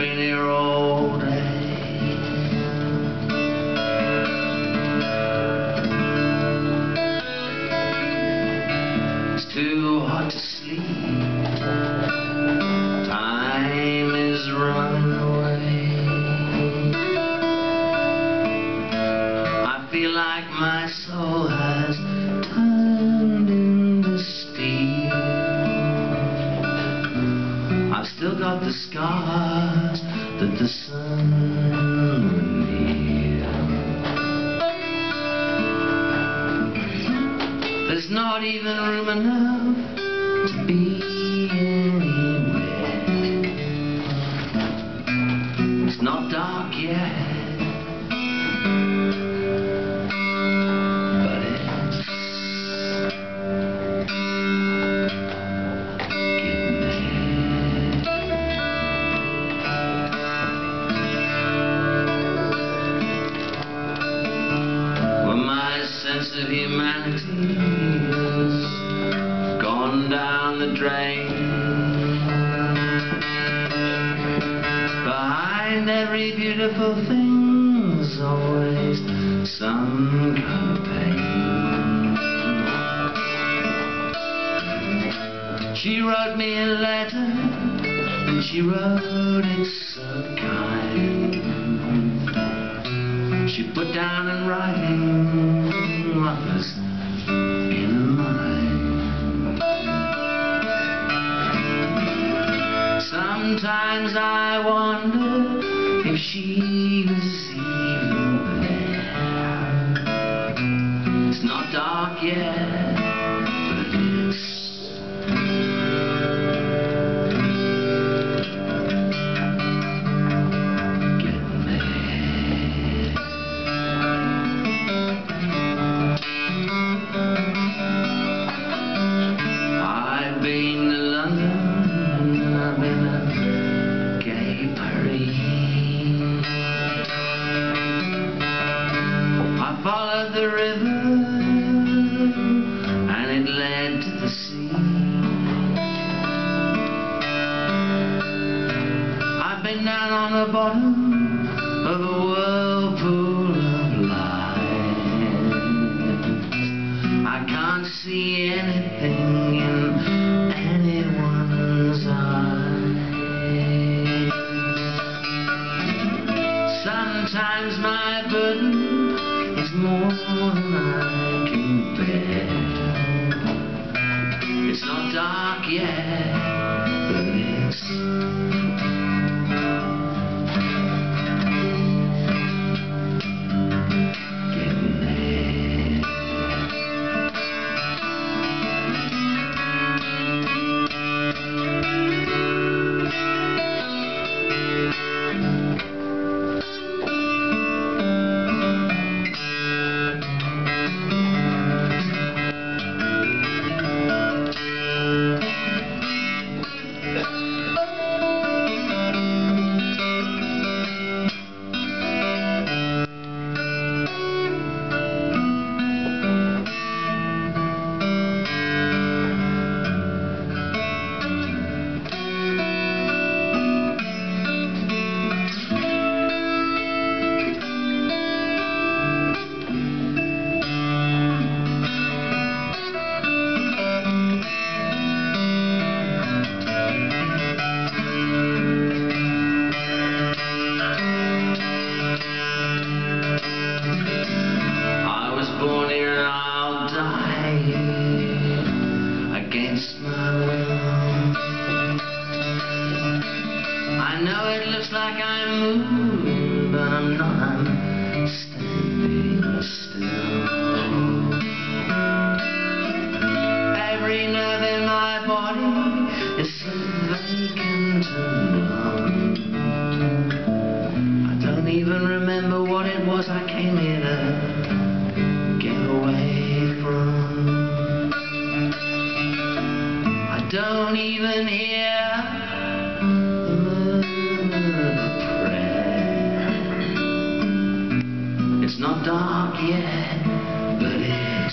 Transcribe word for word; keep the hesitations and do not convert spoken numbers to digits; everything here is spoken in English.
been here all day. It's too hot to sleep. Time is running away. I feel like my soul has turned into steel. I've still got the scars that the sun revealed. There's not even room enough to be anywhere. It's not dark yet, but it's getting there. Well, my sense of humanity has gone down the drain. Behind every beautiful thing's always some kind of pain. She wrote me a letter, and she wrote it so kind. She put down in writing what was in her mind. Sometimes I wonder if she was even there. It's not dark yet, but it's getting there. I've been to London, I've been to gay Paris. I followed the river and it led to the sea. I've been down on the bottom of a whirlpool of light. I can't see anything in anyone's eyes. Sometimes my burden is more than I can bear. It's not dark yet, but it's getting there. Born here and I'll die against my will. I know it looks like I'm moving, but I'm not. I'm standing still. Every nerve in my body is so vacant and numb. I don't even remember what it was I came here to get away from. I don't even hear the murmur of a prayer. It's not dark yet, but it's